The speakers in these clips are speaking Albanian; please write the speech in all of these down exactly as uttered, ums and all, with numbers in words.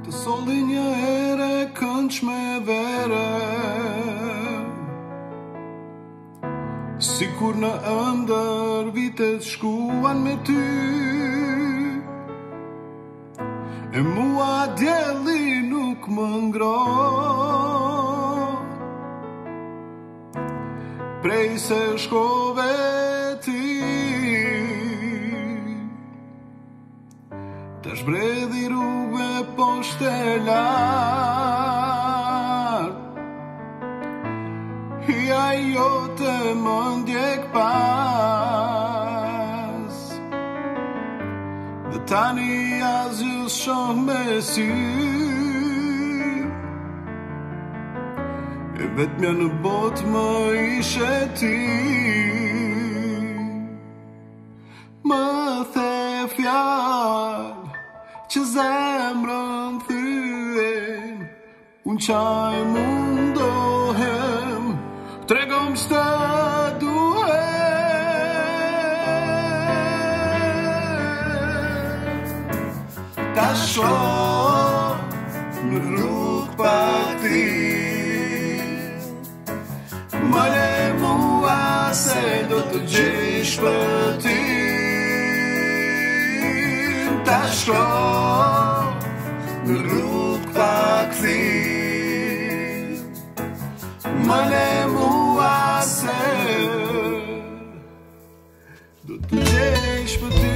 Të solli një ere kënç me vere, sikur në ëndër vitet shkuan me ty. E mua djeli nuk më ngro, prej se shkove ti. Të shbredhi rrugë poshte lart, hija jote më ndjek pas. Dhe tani asgjë shoh me sy, e vetmja në botë më ishe ti. Më the fjalë që zemrën thyen, unë qaj mundohem, tregom s'të duhem. Ta shoh në rrugë pa ti, më le mua se do të gjej shpëtim. Ta shoh në rrugë pa kthi, më le mua se do të gjej shpëtim.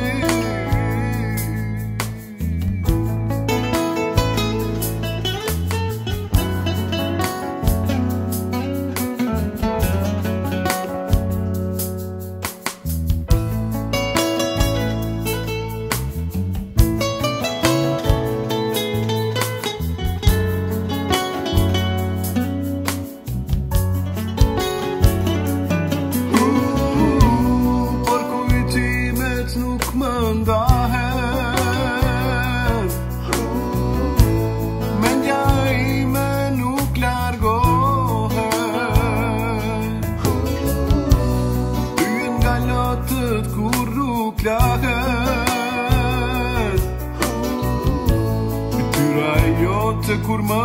Tyra jote kur më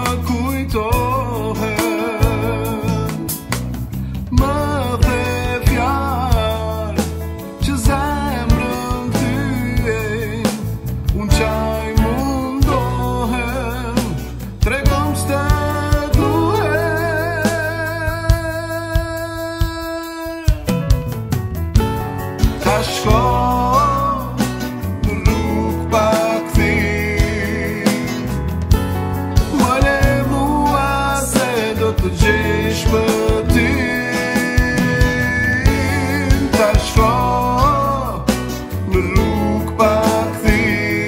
kujtohet, më the fjalë që zemrën thyen, unë qaj mundohem, tregom s'të duhem. Ta shkoj në rrugë pa kthi, më le mua se do të gjej shpëtim. Ta shkoj në rrugë pa kthi,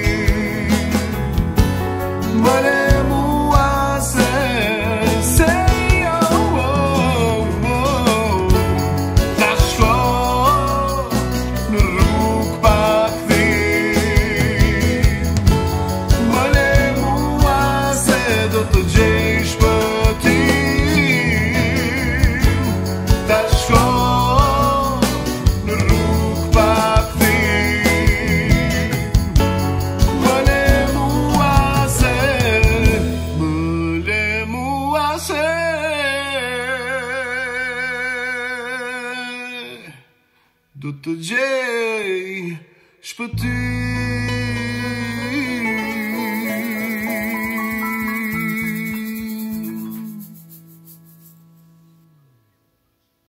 më le mua se se jo, oh, oh. Ta shkoj në rrugë pa kthi, më le mua se do të gjej shpëtim. Ta shkoj në rrugë pa kthi, më le mua se, më le mua se do të gjej shpëtim.